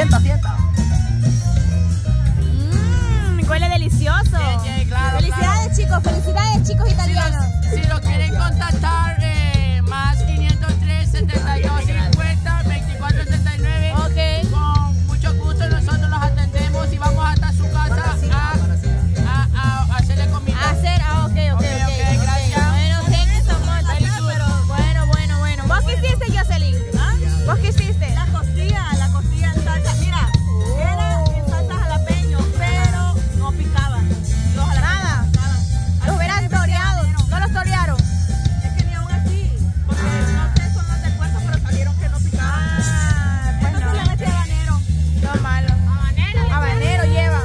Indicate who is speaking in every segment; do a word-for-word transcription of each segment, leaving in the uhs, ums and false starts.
Speaker 1: Sienta, sienta.
Speaker 2: Mmm, huele delicioso.
Speaker 1: Sí, sí, claro,
Speaker 2: felicidades,
Speaker 1: claro.
Speaker 2: chicos, felicidades, chicos italianos.
Speaker 1: Si lo quieren contactar, eh, más quinientos tres, setenta y dos, cincuenta, veinticuatro setenta y nueve.
Speaker 2: Ok.
Speaker 1: Con mucho gusto nosotros los atendemos y vamos hasta su casa a, a, a hacerle comida.
Speaker 2: A hacer, ah, ok, ok, ok.
Speaker 1: Ok, ok, gracias.
Speaker 2: Bueno, thank you so much. Pero, bueno, bueno, bueno. ¿Vos qué hiciste, Jocelyn? ¿Ah? ¿Vos qué hiciste?
Speaker 3: La costilla, la costilla en salsa. Mira, era en salsa jalapeño, pero no picaban. Los
Speaker 2: Nada. Los hubieran toreado. ¿No los torearon?
Speaker 3: Es que ni aún así, porque no sé, son los del puesto, pero salieron que no picaban.
Speaker 2: Ah, pues no.
Speaker 3: Entonces le metí habanero.
Speaker 2: No malo. Habanero. Habanero lleva.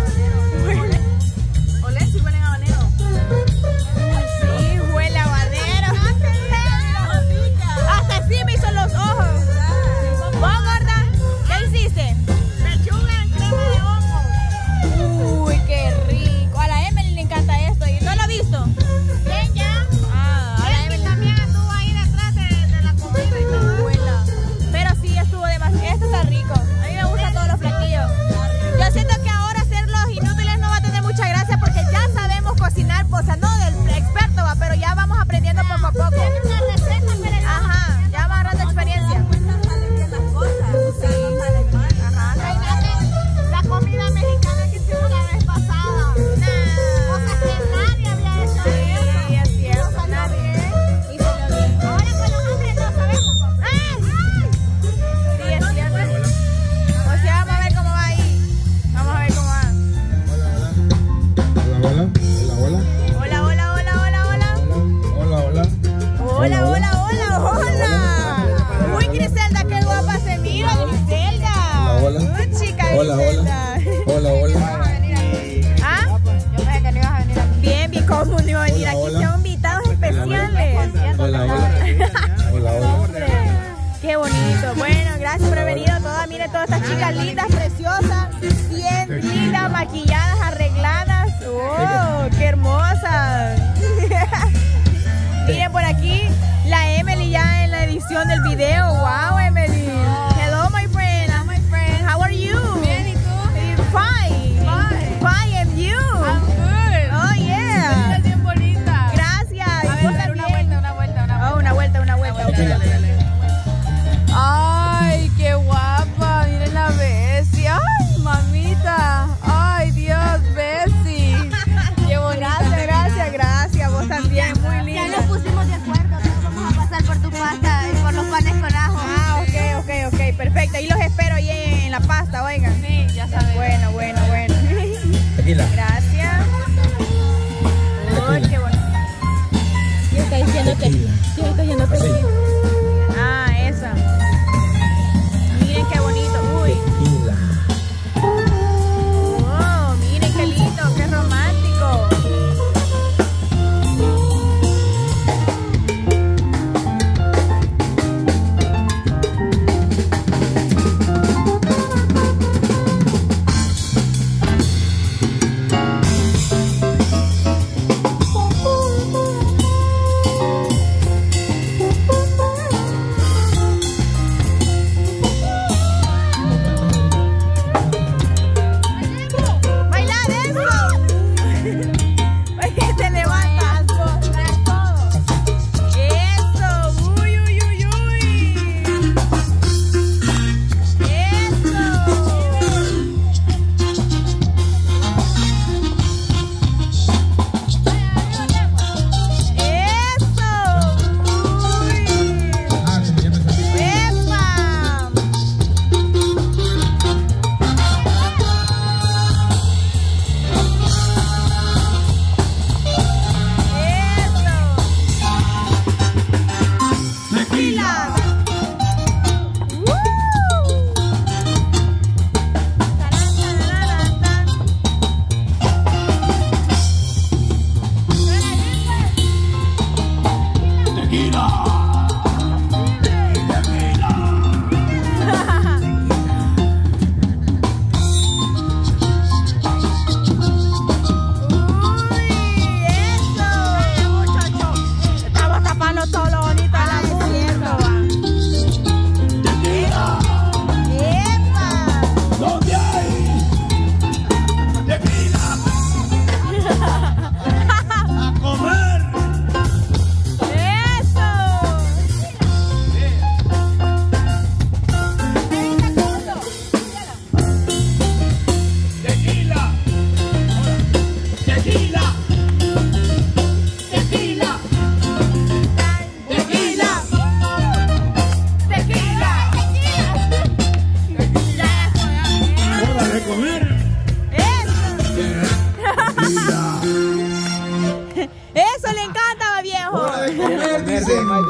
Speaker 3: Olé, si huelen a habanero.
Speaker 2: Sí, huele a habanero. Hasta así me hizo los ojos. ¿Vos, gorda? ¿Qué hiciste?
Speaker 3: Pechuga en crema de hongo.
Speaker 2: Uy, qué rico. A la Emily le encanta esto. ¿Y no lo ha visto?
Speaker 3: Bien, ya.
Speaker 2: Ah, a la Emily
Speaker 3: También estuvo ahí detrás de, de la comida y todo.
Speaker 2: Huela. Pero sí estuvo demasiado. Esto está rico. A mí me gustan todos los platillos. Yo siento que ahora hacer los inútiles no va a tener mucha gracia porque ya sabemos cocinar, o sea, no del experto, va, pero ya vamos aprendiendo poco a poco.
Speaker 3: Una receta, pero
Speaker 2: Ajá, ya vamos agarrando experiencia.
Speaker 3: salen bien las cosas. O sea, no salen mal.
Speaker 2: Ajá.
Speaker 3: La comida mexicana que hicimos la vez pasada. Cosas que nadie había hecho.
Speaker 2: Sí, es cierto.
Speaker 3: No salió
Speaker 2: Nadie.
Speaker 3: bien.
Speaker 2: Y salió bien.
Speaker 3: Ahora con los hombres no sabemos.
Speaker 2: ¡Ay! Sí, es cierto. O sea, vamos a ver cómo va ahí. Vamos a ver cómo va.
Speaker 4: Hola, hola. Hola,
Speaker 2: Hola, hola, hola, hola, hola.
Speaker 4: hola. Hola,
Speaker 2: Hola, hola, hola, hola. Uy, Griselda, qué guapa se mira, Griselda.
Speaker 4: Hola, hola.
Speaker 2: Uy, chica,
Speaker 4: Hola,
Speaker 2: Griselda.
Speaker 4: hola. Hola, hola.
Speaker 2: ¿Ah?
Speaker 3: Yo pensé que no ibas a venir aquí.
Speaker 2: Bien, bien, ¿cómo no iba a venir
Speaker 4: Hola,
Speaker 2: aquí?
Speaker 4: hola.
Speaker 2: Son invitados especiales.
Speaker 4: Hola, hola. Hola, hola.
Speaker 2: Qué bonito. Bueno, gracias por haber venido todas. Miren todas estas chicas lindas, preciosas, bien lindas, maquilladas, arregladas. ¡Oh, qué hermosas! Miren por aquí la Emily ya en la edición del video. ¡Wow, Emily! Hello, my friend.
Speaker 3: My friend.
Speaker 2: How are you?
Speaker 3: Bien, ¿y tú?
Speaker 2: Fine.
Speaker 3: Fine.
Speaker 2: Fine, and you?
Speaker 3: I'm good.
Speaker 2: Oh, yeah.
Speaker 3: Estás bien bonita.
Speaker 2: Gracias.
Speaker 3: A
Speaker 2: ¿Y vos
Speaker 3: ver, dar una
Speaker 2: también?
Speaker 3: vuelta, una vuelta, una vuelta.
Speaker 2: Oh, una vuelta, una vuelta.
Speaker 3: Dale, dale, dale. Ay, qué guapa. Miren la Bessie. Ay, mamita. Ay, Dios, Bessie. Qué bonita.
Speaker 2: Gracias, gracias, gracias. Vos también, muy
Speaker 3: Ya
Speaker 2: linda.
Speaker 3: nos pusimos de acuerdo. Todos vamos a pasar por tu pasta y por los panes con ajo.
Speaker 2: Ah, ok, ok, ok, perfecto. Y los espero ahí en la pasta, oigan.
Speaker 3: Sí, ya sabes.
Speaker 2: Bueno, bueno, bueno.
Speaker 4: Tequila.
Speaker 2: Gracias. Uy, qué bonito. ¿Quién está diciendo que? ¿Quién está diciendo que sí? Ah, esa. Miren qué bonito. Uy.
Speaker 4: Tequila.
Speaker 2: Oh, miren qué lindo, qué romántico.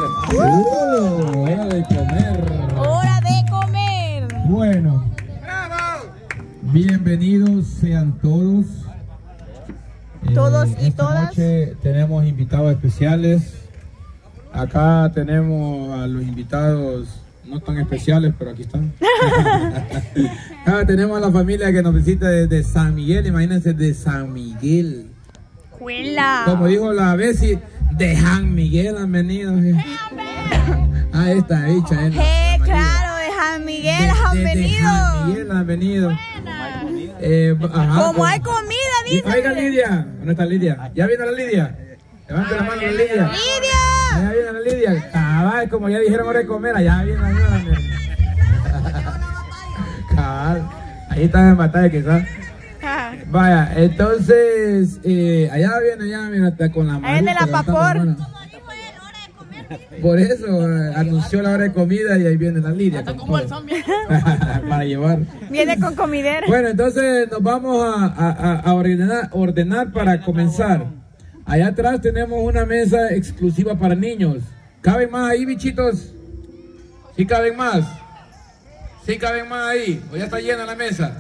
Speaker 4: Uh, hora de comer.
Speaker 2: Hora de comer.
Speaker 4: Bueno. Bienvenidos sean todos.
Speaker 2: Todos
Speaker 4: Eh,
Speaker 2: y
Speaker 4: esta
Speaker 2: todas.
Speaker 4: noche tenemos invitados especiales. Acá tenemos a los invitados no tan especiales, pero aquí están. Acá tenemos a la familia que nos visita desde San Miguel. Imagínense, de San Miguel.
Speaker 2: Juela.
Speaker 4: Como dijo la Bessie, de San Miguel han venido. Ah, esta bicha. eh, la-
Speaker 2: Eh,
Speaker 4: la María.
Speaker 2: claro, de San Miguel
Speaker 4: De-
Speaker 2: han
Speaker 4: de- de
Speaker 2: venido.
Speaker 4: San Miguel han venido. Eh, ajá,
Speaker 2: Como
Speaker 4: con-
Speaker 2: hay comida,
Speaker 4: Y-
Speaker 2: dice.
Speaker 4: Oiga, Lidia. ¿Dónde está Lidia? ¿Ya vino la Lidia? Levante la mano, la Lidia.
Speaker 2: Lidia.
Speaker 4: Allá viene la Lidia. Cabal, como ya dijeron hora de comer, allá viene, ayúdame. Cabal. Ahí está en batalla quizás.
Speaker 2: Ah,
Speaker 4: Vaya, entonces, eh, allá viene, allá viene hasta con la mano.
Speaker 2: viene la Papor.
Speaker 4: Por eso eh, anunció la hora de comida y ahí viene la Lidia. con
Speaker 1: Como el
Speaker 4: todo.
Speaker 1: zombie.
Speaker 4: Para llevar.
Speaker 2: Viene con comidera.
Speaker 4: Bueno, entonces nos vamos a, a- a ordenar, ordenar para comenzar. Allá atrás tenemos una mesa exclusiva para niños. ¿Caben más ahí, bichitos? ¿Sí caben más? ¿Sí caben más ahí? ¿O ya está llena la mesa?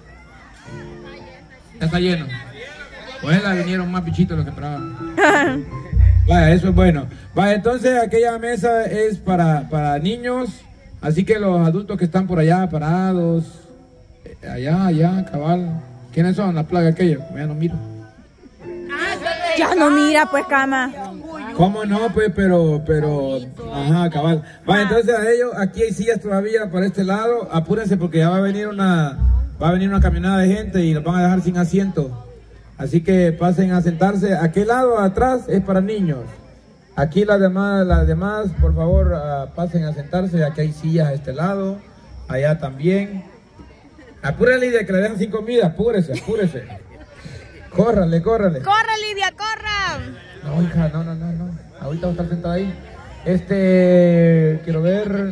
Speaker 4: Ya está lleno. Pues la vinieron más bichitos de lo que esperaban. Vaya, eso es bueno. Vaya, entonces aquella mesa es para, para niños. Así que los adultos que están por allá parados, eh, allá, allá, cabal. ¿Quiénes son? Las plagas aquellas. Ya no miro.
Speaker 2: Ya no mira, pues, cama.
Speaker 4: ¿Cómo no? Pues, pero, pero, ajá, cabal. Vaya, entonces a ellos, aquí hay sillas todavía para este lado. Apúrense porque ya va a venir una, va a venir una camionada de gente y los van a dejar sin asiento. Así que pasen a sentarse. Aquel lado atrás es para niños. Aquí las demás, las demás, por favor, uh, pasen a sentarse. Aquí hay sillas a este lado, allá también. Apúrale, Lidia, que le dejan sin comida. Apúrese, apúrese. Córrale, córrale.
Speaker 2: Corre, Lidia, corra.
Speaker 4: No, hija, no, no, no, no. Ahorita va a estar sentada ahí. Este, quiero ver.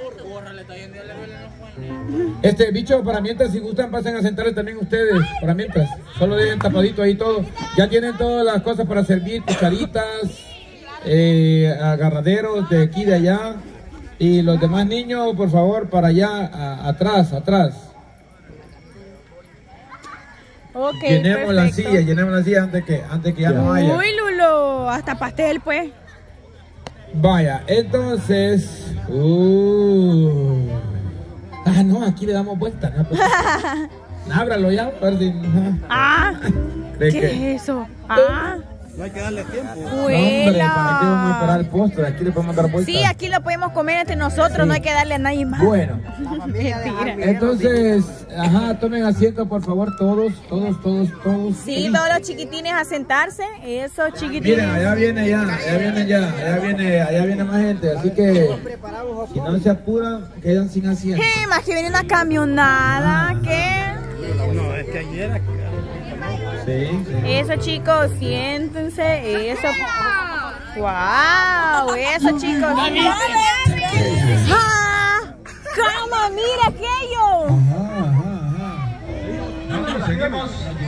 Speaker 4: Este, bicho, para mientras, si gustan, pasen a sentarse también ustedes. Para mientras, solo dejen tapadito ahí todo. Ya tienen todas las cosas para servir, cucharitas, eh, agarraderos de aquí, de allá. Y los demás niños, por favor, para allá, a- atrás, atrás.
Speaker 2: Ok,
Speaker 4: Llenemos la
Speaker 2: perfecto.
Speaker 4: silla, llenemos la silla antes que, antes que ya no haya.
Speaker 2: Uy, Lulo, hasta pastel, pues.
Speaker 4: Vaya, entonces. Uh, ah, no, aquí le damos vuelta. ¿No? Pues, ábralo ya, a ver si. ajá.
Speaker 2: Ah,
Speaker 4: ¿Cree
Speaker 2: ¿qué
Speaker 4: que?
Speaker 2: es eso? Ah,
Speaker 5: No hay que darle tiempo.
Speaker 4: No, hombre, ¿para qué vamos a esperar el postre? Aquí le podemos dar vuelta.
Speaker 2: Sí, aquí lo podemos comer entre nosotros, no hay que darle a nadie más.
Speaker 4: Bueno,
Speaker 2: Mentira.
Speaker 4: entonces, ajá, tomen asiento, por favor, todos, todos, todos, todos.
Speaker 2: Sí, todos los chiquitines a sentarse. Eso, chiquitines.
Speaker 4: Miren, allá viene ya, allá viene ya, allá viene, allá viene más gente, así que si no se apuran, quedan sin asiento.
Speaker 2: Eh, más que viene una camionada, ¿qué?
Speaker 5: No, es que ayer.
Speaker 4: Sí, sí.
Speaker 2: Eso, chicos, siéntense. Eso. Wow, eso, chicos. ¡Ah! ¡Cama, mira aquello!
Speaker 4: Ajá, ajá, ajá. Vamos, seguimos.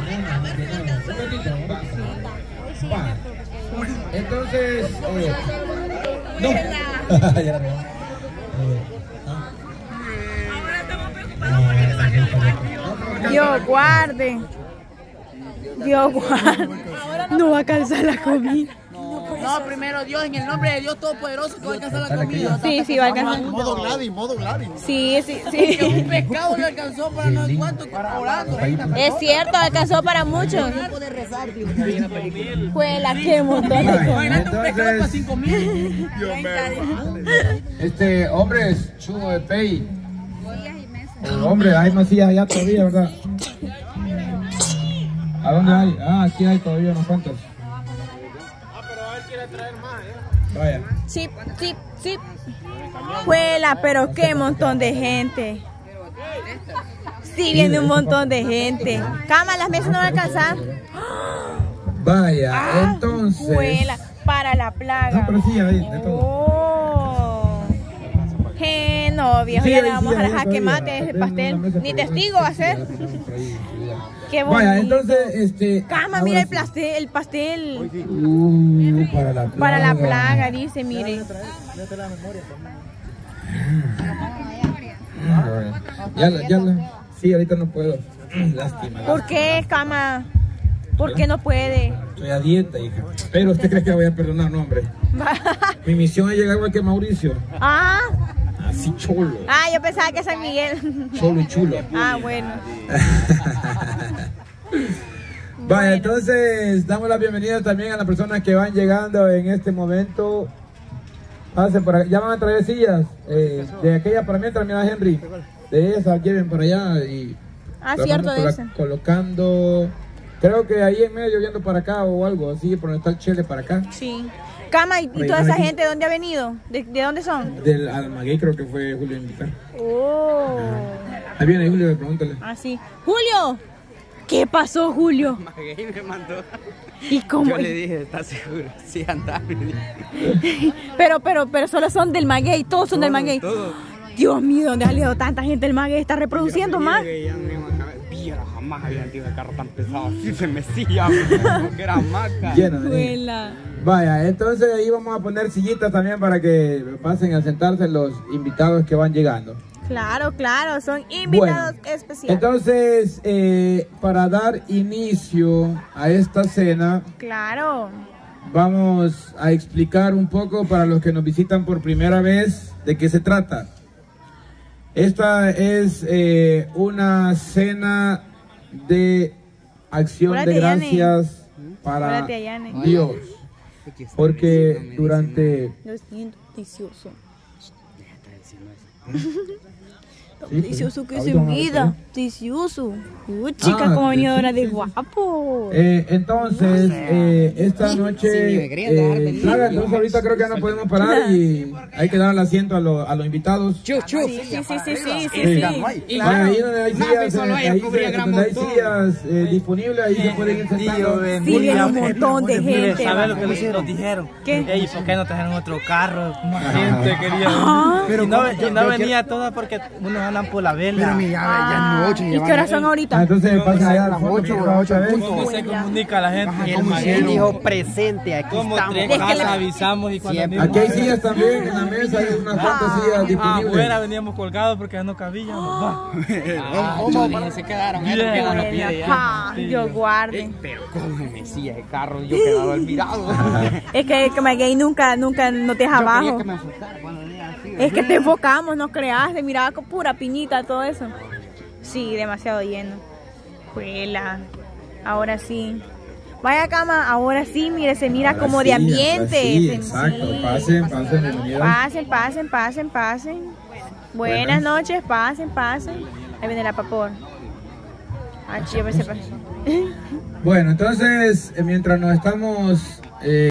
Speaker 4: Va. Entonces, eh, no. Ya la veo. Eh, ah.
Speaker 2: Dios guarde. Dios guarde. No va a alcanzar la comida.
Speaker 1: No, primero Dios, en el nombre de Dios Todopoderoso, que va a alcanzar la comida.
Speaker 2: Sí, sí, va a alcanzar.
Speaker 5: Modo Gladys, modo Gladys.
Speaker 2: Sí, sí,
Speaker 1: Que
Speaker 2: sí.
Speaker 1: un pescado le alcanzó para no sé cuánto, orando.
Speaker 2: Es cierto, alcanzó para muchos. Fue la que montón de
Speaker 4: Vaya,
Speaker 1: Imagínate un pescado para
Speaker 4: entonces,
Speaker 1: cinco mil.
Speaker 4: este, hombres, chugo de pay. Hombre, hay más sillas allá todavía, ¿verdad? ¿A dónde hay? Ah, aquí hay todavía unos cuantos. Vaya.
Speaker 2: Chip, chip, chip. Juela, pero qué montón de gente. Sí, viene un montón de gente. Cama, las mesas no van a alcanzar.
Speaker 4: Vaya,
Speaker 2: Ah,
Speaker 4: entonces.
Speaker 2: Juela, para la
Speaker 4: No,
Speaker 2: plaga.
Speaker 4: pero sí, hay de todo.
Speaker 2: Oh. Gente. No, viejo,
Speaker 4: Sí,
Speaker 2: ya
Speaker 4: ahí
Speaker 2: le
Speaker 4: sí,
Speaker 2: vamos a
Speaker 4: ahí
Speaker 2: dejar que
Speaker 4: todavía.
Speaker 2: mate ese
Speaker 4: Apenas en la
Speaker 2: pastel.
Speaker 4: mesa,
Speaker 2: Ni
Speaker 4: pero
Speaker 2: testigo va a
Speaker 4: sí,
Speaker 2: ser.
Speaker 4: ya la ponemos por ahí, sí, ya.
Speaker 2: Qué bonito.
Speaker 4: Vaya, entonces, este...
Speaker 2: Cama,
Speaker 4: ahora
Speaker 2: mira el
Speaker 4: sí.
Speaker 2: pastel, el pastel.
Speaker 4: Uh, para la plaga.
Speaker 2: Para la plaga, dice, mire.
Speaker 4: Ya, la- ya, la- sí, ahorita no puedo. Lástima.
Speaker 2: ¿Por
Speaker 4: lástima.
Speaker 2: qué, Cama? ¿Por qué no puede?
Speaker 4: Estoy a dieta, hija. Pero usted cree que voy a perdonar, no, hombre. Mi misión es llegar igual que Mauricio.
Speaker 2: Ah,
Speaker 4: Así cholo.
Speaker 2: ah, yo pensaba que San Miguel.
Speaker 4: Cholo y chulo.
Speaker 2: Ah, bueno.
Speaker 4: Vaya, entonces damos la bienvenida también a las personas que van llegando en este momento. Pasen por acá. Ya van a traer sillas. eh, de aquella para mientras, mira, Henry. De esas, lleven para allá y...
Speaker 2: Ah,
Speaker 4: las
Speaker 2: cierto,
Speaker 4: vamos
Speaker 2: de
Speaker 4: cola-
Speaker 2: esa.
Speaker 4: colocando... Creo que ahí en medio viendo para acá o algo así, por donde está el chele para acá.
Speaker 2: Sí. Cama, ¿y, y
Speaker 4: Oye,
Speaker 2: toda esa
Speaker 4: aquí-
Speaker 2: gente de dónde ha venido? ¿De, de dónde son?
Speaker 4: Del Almaguey creo que fue Julio invitar.
Speaker 2: Oh.
Speaker 4: Ahí viene Julio, pregúntale.
Speaker 2: Ah, sí. Julio. ¿Qué pasó, Julio?
Speaker 1: Maguey me mandó.
Speaker 2: ¿Y cómo?
Speaker 1: Yo le dije, ¿estás seguro? Sí, anda.
Speaker 2: Pero, pero, pero solo son del maguey, todos son del maguey.
Speaker 1: Todo.
Speaker 2: Dios mío, ¿dónde ha salido tanta gente del maguey? ¿Está reproduciendo más?
Speaker 1: Viera, jamás había sentido el carro tan pesado. Así se mecía, porque era maca.
Speaker 4: Lleno de niños.
Speaker 2: Abuela.
Speaker 4: Vaya, entonces ahí vamos a poner sillitas también para que pasen a sentarse los invitados que van llegando.
Speaker 2: Claro, claro, son invitados
Speaker 4: Bueno,
Speaker 2: especiales.
Speaker 4: Entonces, eh, para dar inicio a esta cena,
Speaker 2: Claro.
Speaker 4: vamos a explicar un poco para los que nos visitan por primera vez de qué se trata. Esta es eh, una cena de acción
Speaker 2: Hola,
Speaker 4: de
Speaker 2: tía Yane.
Speaker 4: gracias para
Speaker 2: Hola, tía Yane.
Speaker 4: Dios, porque durante...
Speaker 2: Lo siento, delicioso.
Speaker 4: Sí,
Speaker 2: Delicioso
Speaker 4: pues,
Speaker 2: que
Speaker 4: ahorita
Speaker 2: se
Speaker 4: vamos a ver,
Speaker 2: vida.
Speaker 4: ¿eh?
Speaker 2: Delicioso. Uh, chica,
Speaker 4: Ah,
Speaker 2: como venía
Speaker 4: sí,
Speaker 2: ahora
Speaker 4: sí,
Speaker 2: de
Speaker 4: sí.
Speaker 2: guapo.
Speaker 4: Eh, entonces, eh, esta noche,
Speaker 1: Sí, me querían dejar
Speaker 4: eh,
Speaker 1: venir.
Speaker 4: Plaga, entonces ahorita creo que ya no podemos parar y hay que dar el asiento a, los- a los invitados.
Speaker 1: Chu, chu.
Speaker 2: Sí, sí, sí, sí, sí, sí,
Speaker 4: Sí.
Speaker 2: sí.
Speaker 1: Y
Speaker 4: Vaya, ahí donde hay
Speaker 1: Nada,
Speaker 4: sillas,
Speaker 1: solo
Speaker 4: eh,
Speaker 1: ella
Speaker 4: ahí
Speaker 1: cubría
Speaker 4: se-
Speaker 1: gran
Speaker 4: donde hay
Speaker 1: montón.
Speaker 4: sillas eh, disponibles, ahí se pueden ir sentando.
Speaker 2: Sí, viene un montón de gente.
Speaker 6: ¿Sabes lo que les- nos dijeron?
Speaker 2: ¿Qué?
Speaker 6: Ey, ¿por qué no trajeron otro carro? Más gente quería.
Speaker 2: Ah.
Speaker 6: Pero y no, y no venía toda porque unos andan por la vela.
Speaker 5: Pero mi ya, ya no ocho.
Speaker 2: ¿Y qué horas son
Speaker 4: Ah,
Speaker 2: ahorita?
Speaker 4: entonces pasen allá a las ocho,
Speaker 5: ocho,
Speaker 4: a otra vez.
Speaker 6: ¿Cómo se comunica la gente?
Speaker 5: El Maguey
Speaker 6: dijo presente, aquí como tres
Speaker 2: Es que
Speaker 6: casas
Speaker 2: le-
Speaker 6: avisamos y cuando venimos-
Speaker 4: Aquí hay sillas también en la mesa, hay unas cuantas sillas disponibles.
Speaker 6: afuera veníamos colgados porque ya no cabíamos. Va.
Speaker 1: Ah, yo dije, se quedaron. Esto que no lo pide ya.
Speaker 2: Ah, Dios guarde.
Speaker 1: Eh, Pero cómo me mecía el carro, yo quedaba admirado.
Speaker 2: Es que, que Maguey nunca, nunca no te deja
Speaker 1: Yo quería
Speaker 2: abajo.
Speaker 1: que me enfocara cuando venía así.
Speaker 2: Es que te enfocamos, no creas, te miraba con pura piñita, todo eso. Sí, demasiado lleno. Juela, ahora sí. Vaya cama, ahora sí, mire, se mira
Speaker 4: Ahora
Speaker 2: como
Speaker 4: sí,
Speaker 2: de
Speaker 4: ahora
Speaker 2: ambiente.
Speaker 4: sí,
Speaker 2: Se-
Speaker 4: exacto,
Speaker 2: sí.
Speaker 4: pasen, pasen, bienvenidos.
Speaker 2: Pasen, pasen, pasen, pasen. Buenas
Speaker 4: Buenas.
Speaker 2: noches, pasen, pasen. Ahí viene la papor. Ah, yo me sé.
Speaker 4: Bueno, entonces, eh, mientras nos estamos... eh,